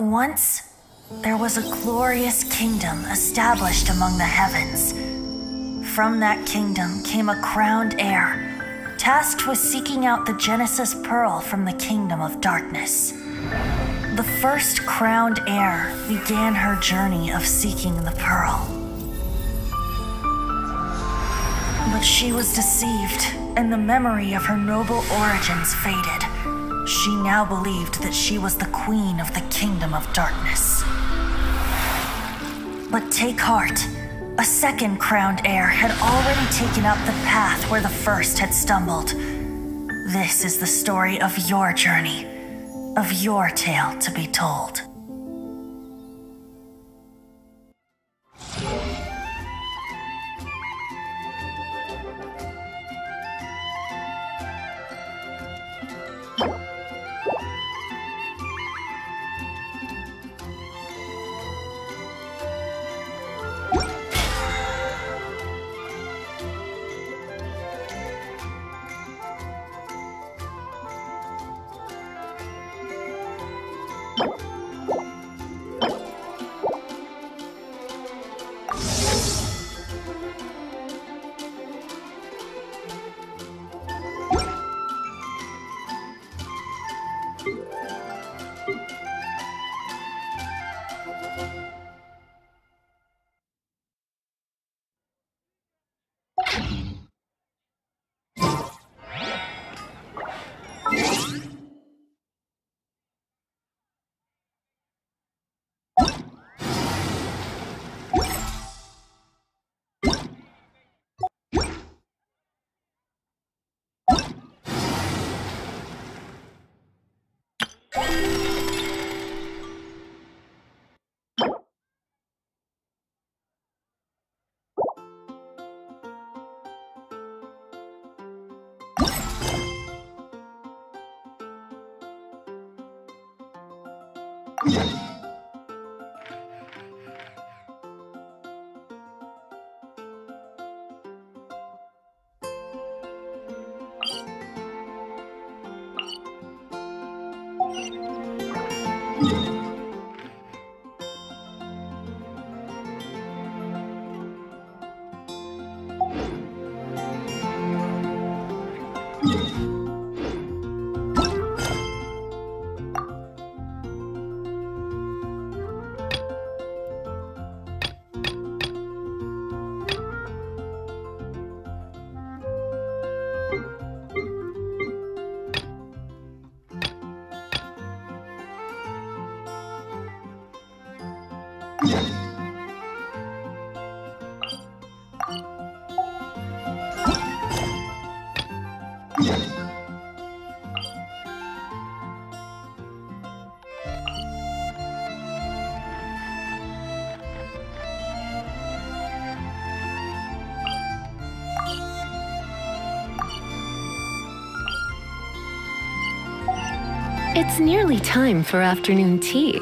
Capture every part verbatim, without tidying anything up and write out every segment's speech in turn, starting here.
Once, there was a glorious kingdom established among the heavens. From that kingdom came a crowned heir, tasked with seeking out the Genesis Pearl from the kingdom of darkness. The first crowned heir began her journey of seeking the pearl. But she was deceived, and the memory of her noble origins faded. She now believed that she was the queen of the kingdom of darkness. But take heart. A second crowned heir had already taken up the path where the first had stumbled. This is the story of your journey, of your tale to be told. It's nearly time for afternoon tea.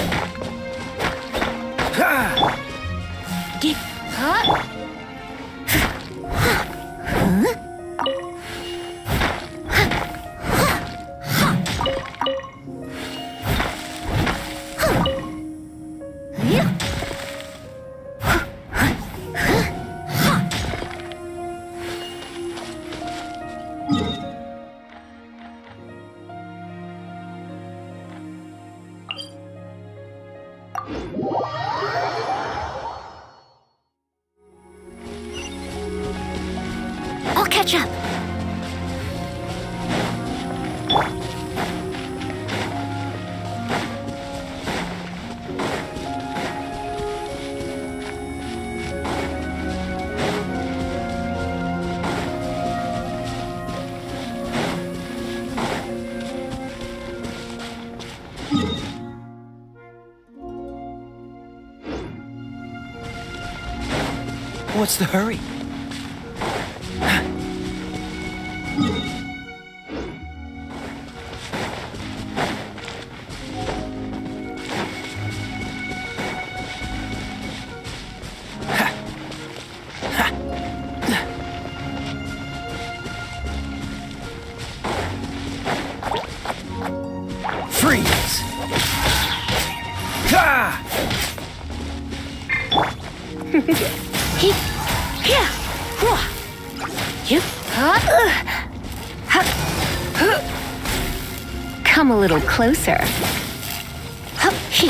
Get up. I'll catch up. What's the hurry? Freeze! Ah! Yeah. You. Come a little closer. He.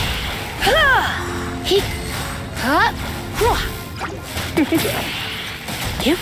He. You.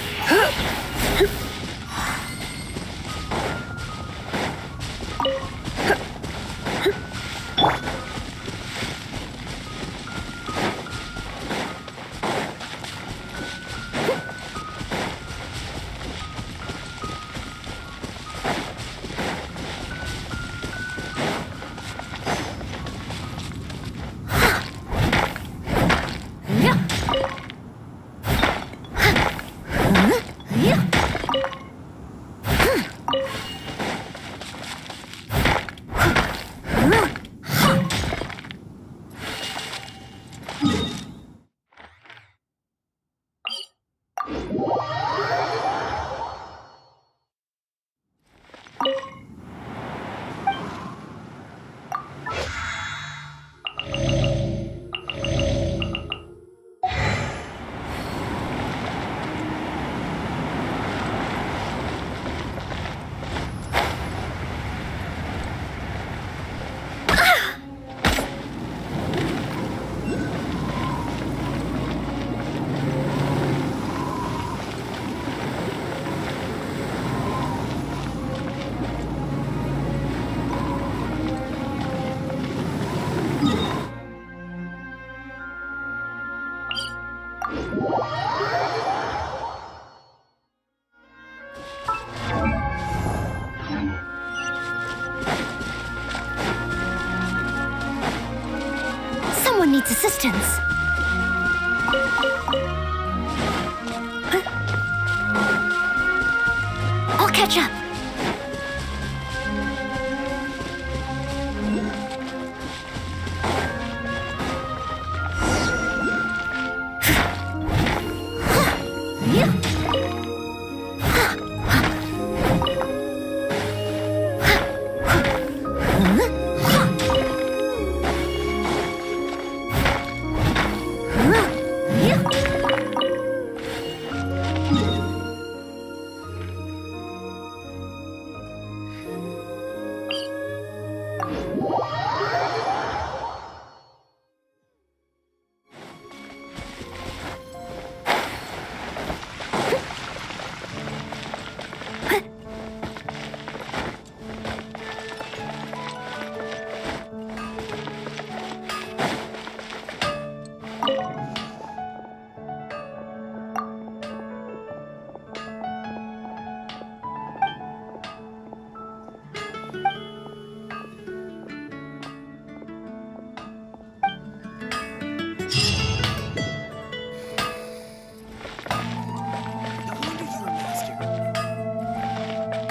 Someone needs assistance. I'll catch up.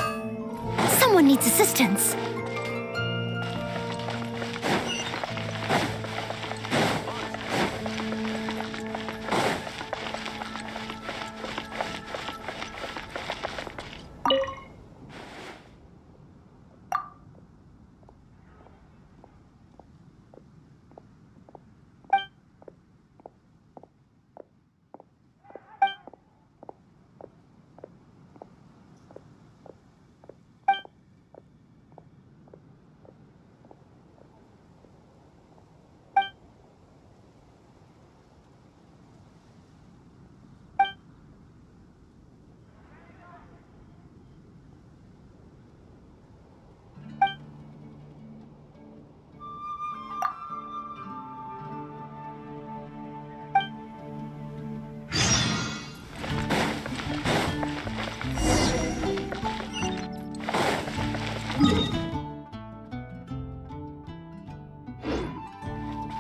Someone needs assistance.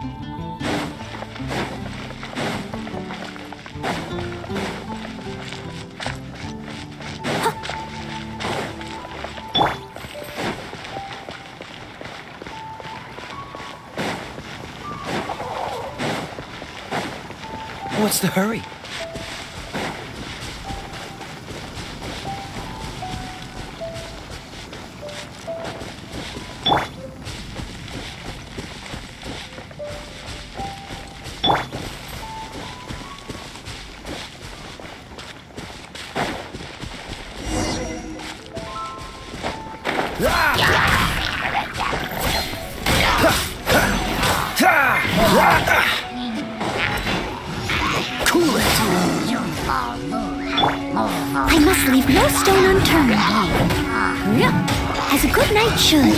What's the hurry? Cool it! I must leave no stone unturned. As a good knight should.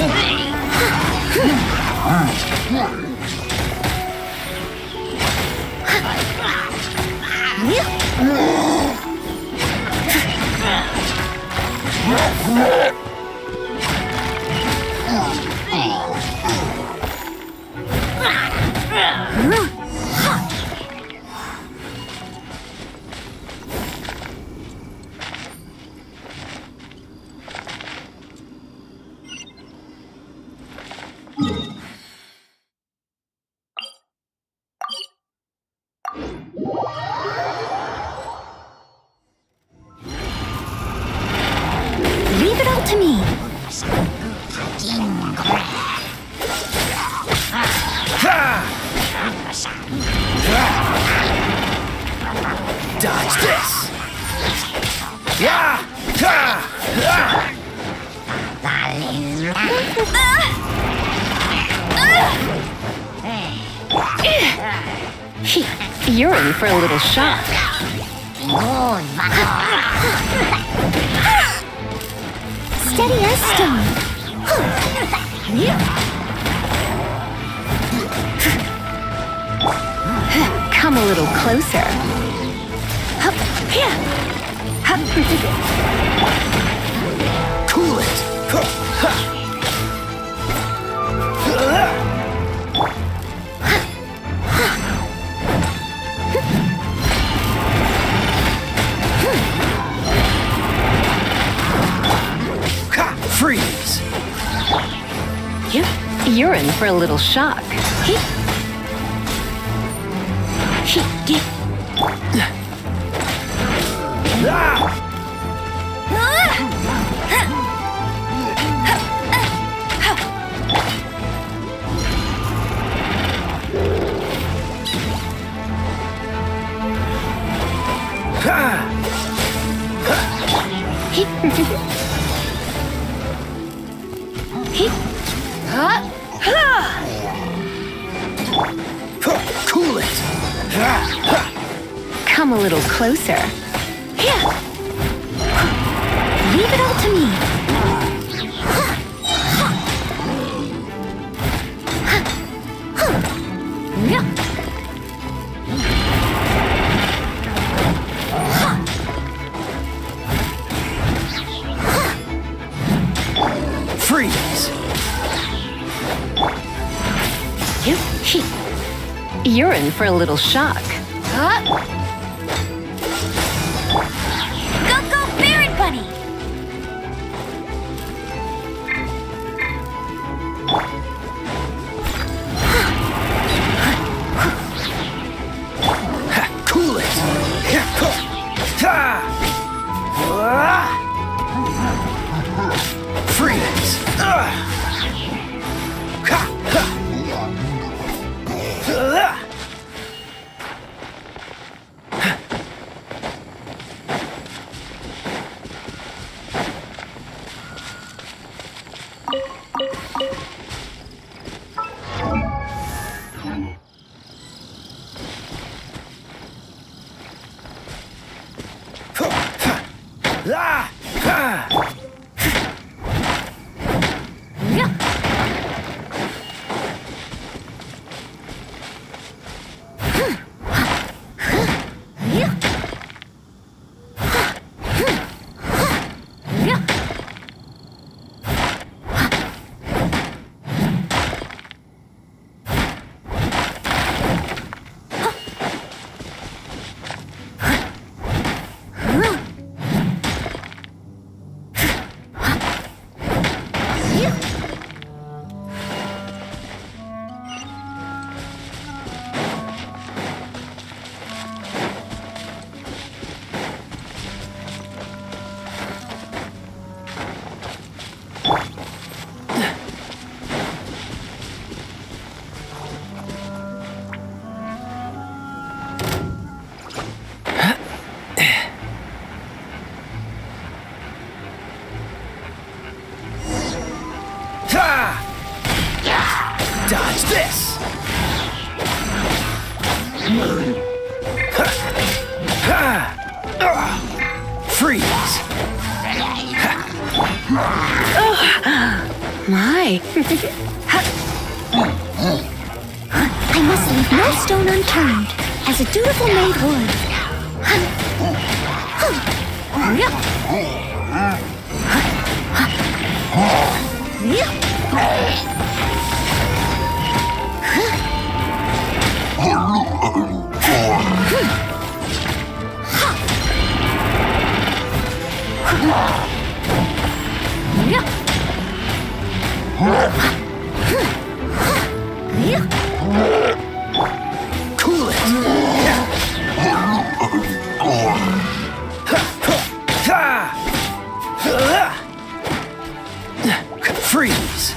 Leave it all to me. Dodge this! Yeah! You're in for a little shock. Steady as stone. Come a little closer. Hup, here. Hup. Cool it! Freeze! You, you're in for a little shock. He, he, he. He, huh? Cool it! Come a little closer. Here. Leave it all to me. Freeze! You, he, you're in for a little shock. Huh? Go, go, Baron Bunny! Cool it! Freeze! way. I must leave no stone unturned, as a dutiful maid would. Cool it! Freeze!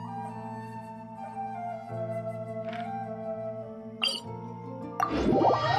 What?